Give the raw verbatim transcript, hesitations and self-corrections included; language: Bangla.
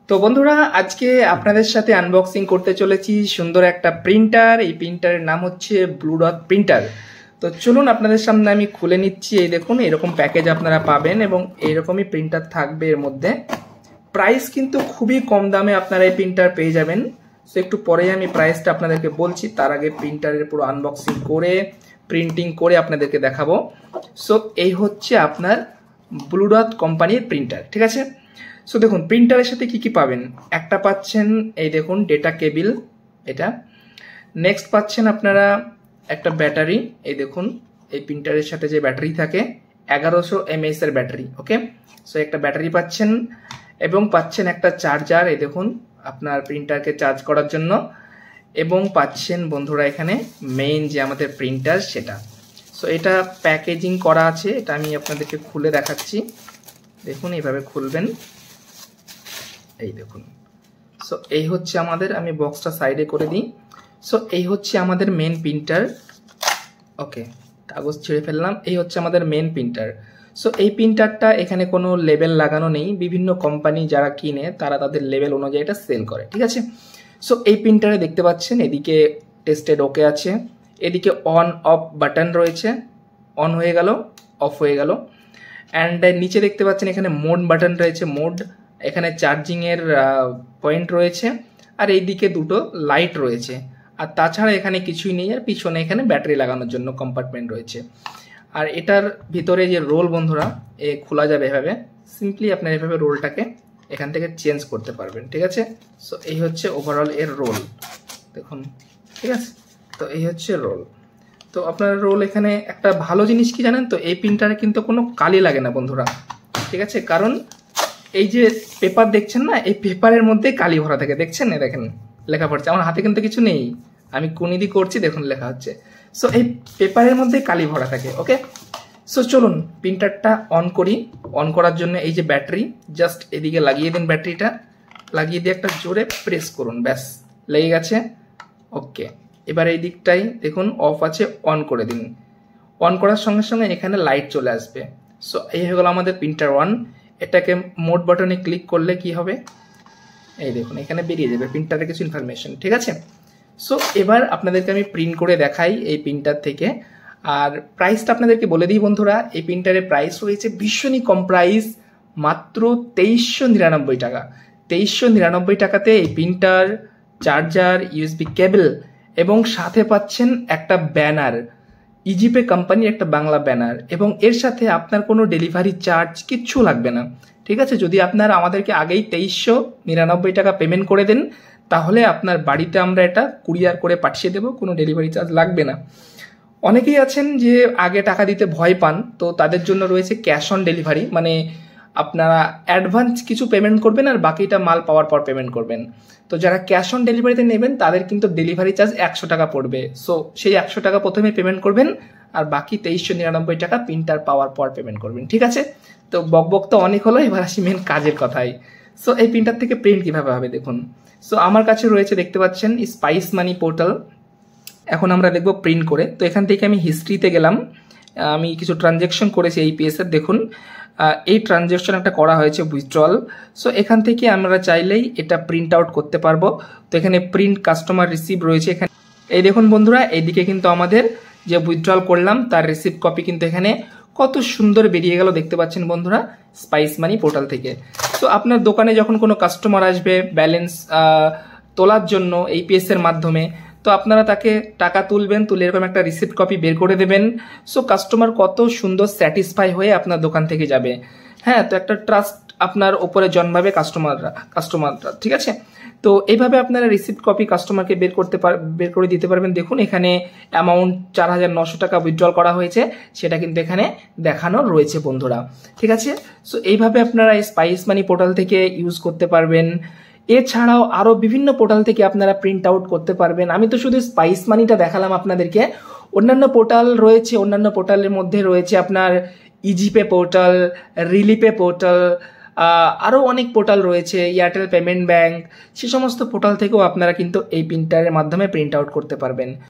তো বন্ধুরা আজকে আপনাদের সাথে আনবক্সিং করতে চলেছি সুন্দর একটা প্রিন্টার। এই প্রিন্টারের নাম হচ্ছে ব্লু ডট প্রিন্টার। তো চলুন আপনাদের সামনে আমি খুলে নিচ্ছি। এই দেখুন এরকম প্যাকেজ আপনারা পাবেন এবং এইরকমই প্রিন্টার থাকবে এর মধ্যে। প্রাইস কিন্তু খুবই কম দামে আপনারা এই প্রিন্টার পেয়ে যাবেন। সো একটু পরেই আমি প্রাইসটা আপনাদেরকে বলছি, তার আগে প্রিন্টারের পুরো আনবক্সিং করে প্রিন্টিং করে আপনাদেরকে দেখাবো। সো এই হচ্ছে আপনার ব্লু ডট কোম্পানির প্রিন্টার, ঠিক আছে। সো দেখুন প্রিন্টারের সাথে কি কি পাবেন। একটা পাচ্ছেন এই দেখুন ডেটা কেবিল, এটা। নেক্সট পাচ্ছেন আপনারা একটা ব্যাটারি, এই দেখুন এই প্রিন্টারের সাথে যে ব্যাটারি থাকে এগারোশো এমএএইচ এর ব্যাটারি, ওকে। সো একটা ব্যাটারি পাচ্ছেন এবং পাচ্ছেন একটা চার্জার, এই দেখুন আপনার প্রিন্টারকে চার্জ করার জন্য। এবং পাচ্ছেন বন্ধুরা এখানে মেইন যে আমাদের প্রিন্টার সেটা। সো এটা প্যাকেজিং করা আছে, এটা আমি আপনাদেরকে খুলে দেখাচ্ছি। দেখুন এইভাবে খুলবেন, এই দেখুন। সো এই হচ্ছে আমাদের, আমি বক্সটা সাইডে করে দিই। সো এই হচ্ছে আমাদের মেন প্রিন্টার, ওকে। কাগজ ছেড়ে ফেললাম। এই হচ্ছে আমাদের মেন প্রিন্টার। সো এই প্রিন্টারটা এখানে কোনো লেবেল লাগানো নেই। বিভিন্ন কোম্পানি যারা কিনে তারা তাদের লেবেল অনুযায়ী এটা সেল করে, ঠিক আছে। সো এই প্রিন্টারে দেখতে পাচ্ছেন এদিকে টেস্টেড ওকে আছে, এদিকে অন অফ বাটন রয়েছে, অন হয়ে গেল অফ হয়ে গেল। অ্যান্ড নিচে দেখতে পাচ্ছেন এখানে মোড বাটন রয়েছে, মোড। এখানে চার্জিংয়ের পয়েন্ট রয়েছে, আর এইদিকে দুটো লাইট রয়েছে। আর তাছাড়া এখানে কিছুই নেই। আর পিছনে এখানে ব্যাটারি লাগানোর জন্য কম্পার্টমেন্ট রয়েছে। আর এটার ভিতরে যে রোল বন্ধুরা, এ খোলা যাবে এভাবে। সিম্পলি আপনার এভাবে রোলটাকে এখান থেকে চেঞ্জ করতে পারবেন, ঠিক আছে। সো এই হচ্ছে ওভারঅল এর রোল, দেখুন, ঠিক আছে। তো এই হচ্ছে রোল। তো আপনার রোল এখানে একটা ভালো জিনিস কি জানেন তো, এই প্রিন্টারে কিন্তু কোনো কালি লাগে না বন্ধুরা, ঠিক আছে। কারণ এই যে পেপার দেখছেন না, এই পেপারের মধ্যে কালি ভরা থাকে, দেখছেন না, দেখেন লেখা পড়ছে। আমার হাতে কিন্তু কিছু নেই, আমি কুনিদি করছি, দেখুন লেখা হচ্ছে। সো এই পেপারের মধ্যে কালি ভরা থাকে, ওকে। সো চলুন প্রিন্টারটা অন করি। অন করার জন্য এই যে ব্যাটারি, জাস্ট এদিকে লাগিয়ে দিন, ব্যাটারিটা লাগিয়ে দিয়ে একটা জোরে প্রেস করুন, ব্যাস লেগে গেছে, ওকে। এবার এই দিকটাই দেখুন অফ আছে, অন করে দিন। অন করার সঙ্গে সঙ্গে এখানে লাইট চলে আসবে। সো এই হয়ে গেল আমাদের প্রিন্টার অন। এটাকে মোড বাটনে ক্লিক করলে কি হবে, এই দেখুন এখানে বেরিয়ে যাবে প্রিন্টারের কিছু ইনফরমেশন, ঠিক আছে। সো এবার আপনাদেরকে আমি প্রিন্ট করে দেখাই এই প্রিন্টার থেকে। আর প্রাইসটা আপনাদেরকে বলে দিই বন্ধুরা, এই প্রিন্টারের প্রাইস রয়েছে ভীষণই কম প্রাইস, মাত্র তেইশশো নিরানব্বই টাকা। তেইশশো নিরানব্বই টাকাতে এই প্রিন্টার, চার্জার, ইউএসবি কেবল এবং সাথে পাচ্ছেন একটা ব্যানার, ইজিপে কোম্পানির একটা বাংলা ব্যানার। এবং এর সাথে আপনার কোনো ডেলিভারি চার্জ কিচ্ছু লাগবে না, ঠিক আছে। যদি আপনার আমাদেরকে আগেই তেইশশো নিরানব্বই টাকা পেমেন্ট করে দেন, তাহলে আপনার বাড়িতে আমরা এটা কুরিয়ার করে পাঠিয়ে দেবো, কোনো ডেলিভারি চার্জ লাগবে না। অনেকেই আছেন যে আগে টাকা দিতে ভয় পান, তো তাদের জন্য রয়েছে ক্যাশ অন ডেলিভারি, মানে আপনারা অ্যাডভান্স কিছু পেমেন্ট করবেন আর বাকিটা মাল পাওয়ার পর পেমেন্ট করবেন। তো যারা ক্যাশ অন ডেলিভারিতে নেবেন তাদের কিন্তু ডেলিভারি চার্জ একশো টাকা পড়বে। সো সেই একশো টাকা প্রথমে পেমেন্ট করবেন আর বাকি তেইশশো নিরানব্বই টাকা প্রিন্টার পাওয়ার পর পেমেন্ট করবেন, ঠিক আছে। তো বক বক তো অনেক হলো, এবার আসি মেন কাজের কথাই। সো এই প্রিন্টার থেকে প্রিন্ট কীভাবে হবে দেখুন। সো আমার কাছে রয়েছে দেখতে পাচ্ছেন স্পাইস মানি পোর্টাল। এখন আমরা দেখব প্রিন্ট করে। তো এখান থেকে আমি হিস্ট্রিতে গেলাম, আমি কিছু ট্রানজ্যাকশন করেছি এই পিএসের, দেখুন এই ট্রানজ্যাকশন একটা করা হয়েছে উইথড্রল। সো এখান থেকে আমরা চাইলেই এটা প্রিন্ট আউট করতে পারবো। তো এখানে প্রিন্ট কাস্টমার রিসিভ রয়েছে এখানে, এই দেখুন বন্ধুরা এইদিকে কিন্তু আমাদের যে উইথড্রল করলাম তার রিসিভ কপি কিন্তু এখানে কত সুন্দর বেরিয়ে গেল, দেখতে পাচ্ছেন বন্ধুরা স্পাইস মানি পোর্টাল থেকে। সো আপনার দোকানে যখন কোনো কাস্টমার আসবে ব্যালেন্স তোলার জন্য এই পিএস এর মাধ্যমে, তো আপনারা তাকে টাকা তুলবেন, তুলে এরকম একটা রিসিপ্ট কপি বের করে দেবেন। সো কাস্টমার কত সুন্দর স্যাটিসফাই হয়ে আপনার দোকান থেকে যাবে, হ্যাঁ। তো একটা ট্রাস্ট আপনার ওপরে জন্মাবে কাস্টমাররা কাস্টমাররা ঠিক আছে। তো এইভাবে আপনারা রিসিপ্ট কপি কাস্টমারকে বের করতে পার বের করে দিতে পারবেন। দেখুন এখানে অ্যামাউন্ট চার হাজার নশো টাকা উইথড্রল করা হয়েছে, সেটা কিন্তু এখানে দেখানো রয়েছে বন্ধুরা, ঠিক আছে। সো এইভাবে আপনারা স্পাইস মানি পোর্টাল থেকে ইউজ করতে পারবেন। এছাড়াও আরও বিভিন্ন পোর্টাল থেকে আপনারা প্রিন্ট আউট করতে পারবেন। আমি তো শুধু স্পাইস মানিটা দেখালাম আপনাদেরকে, অন্যান্য পোর্টাল রয়েছে। অন্যান্য পোর্টালের মধ্যে রয়েছে আপনার ইজিপে পোর্টাল, রিলিপে পোর্টাল, আরও অনেক পোর্টাল রয়েছে, এয়ারটেল পেমেন্ট ব্যাংক, সে সমস্ত পোর্টাল থেকেও আপনারা কিন্তু এই প্রিন্টারের মাধ্যমে প্রিন্ট আউট করতে পারবেন।